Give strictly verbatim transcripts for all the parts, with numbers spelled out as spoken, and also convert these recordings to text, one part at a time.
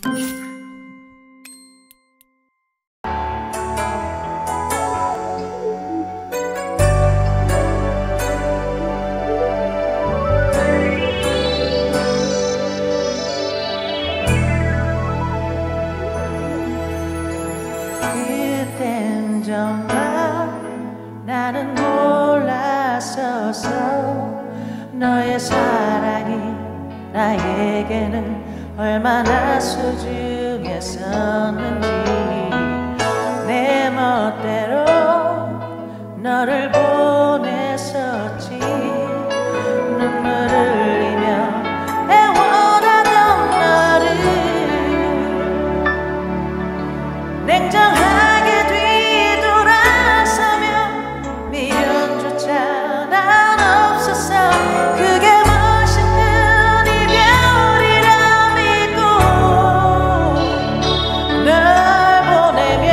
그땐 정말 나는 몰랐었어. 너의 사랑이 나에게는 얼마나 소중했었는지. 내 멋대로 너를 보냈었지. 눈물을 흘리며 애원하던 너를 냉정하게 뒤돌아서며 미련조차 난 없었어. 그게 멋있는 이별이라 믿고 널 보내면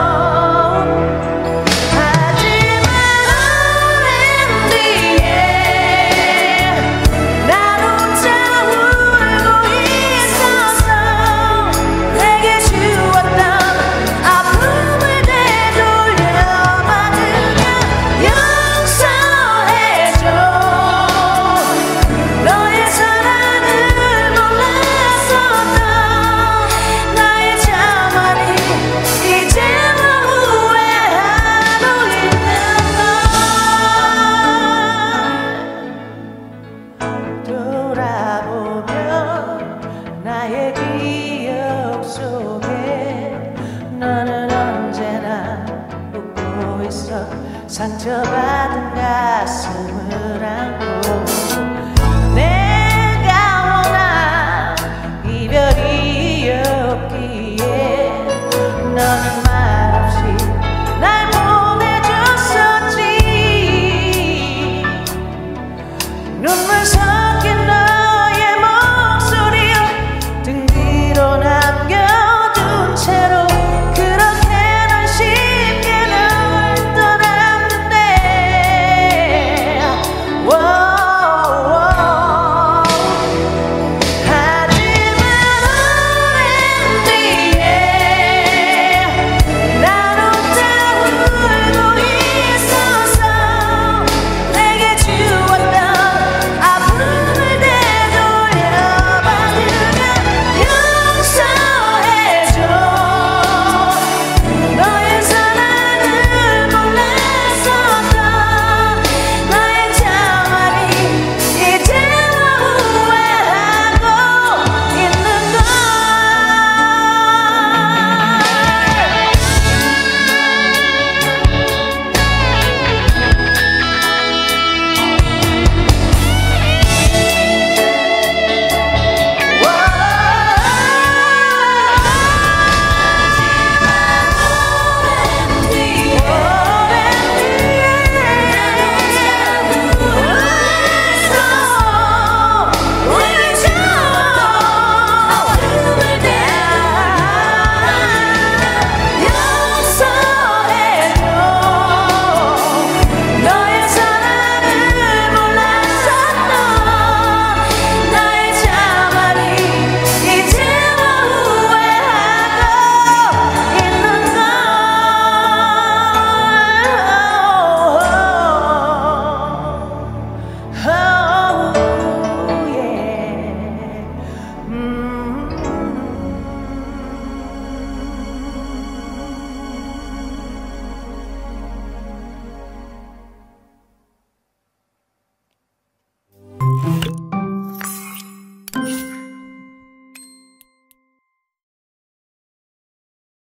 하지만 오랜 뒤에 난 혼자 울고 있었어. 내게 주었던 아픔을 되돌려받으며 용서해줘. 너의 사랑을 몰랐었던 나의 자만이 이제와 후회하고 있는 널 돌아보면 나의 기억 속에 너는 언제나 웃고 있어. 상처받은 가슴을 안고